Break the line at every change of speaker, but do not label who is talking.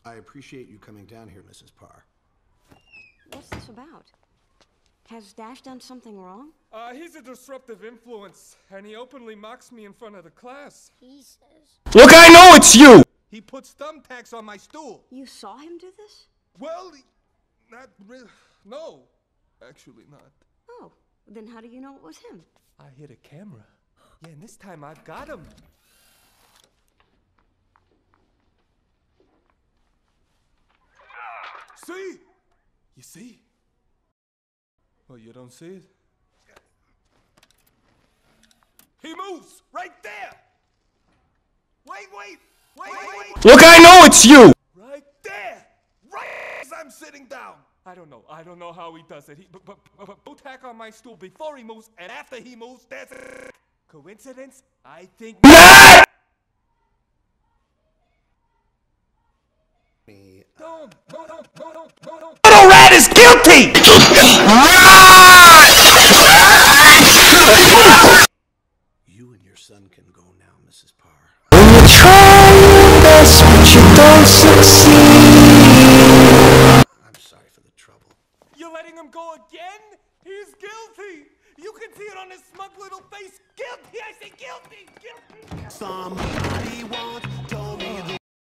I appreciate you coming down here, Mrs. Parr.
What's this about? Has Dash done something wrong?
He's a disruptive influence, and he openly mocks me in front of the class.
He says.
Look, I know it's you! He puts thumbtacks on my stool.
You saw him do this?
Well, not really. No, actually not.
Oh, then how do you know it was him?
I hit a camera. Yeah, and this time I've got him. See? You see? Oh, you don't see it? He moves! Right there! Wait! Look, I know it's you! Right there! Right as I'm sitting down! I don't know how he does it. But tack on my stool before he moves, and after he moves, there's a coincidence? I think not! No. Little rat is guilty!
You and your son can go now, Mrs. Parr.
When you try your best, but you don't succeed.
I'm sorry for the trouble.
You're letting him go again? He's guilty! You can see it on his smug little face. Guilty! I say guilty! Guilty!
Somebody wants to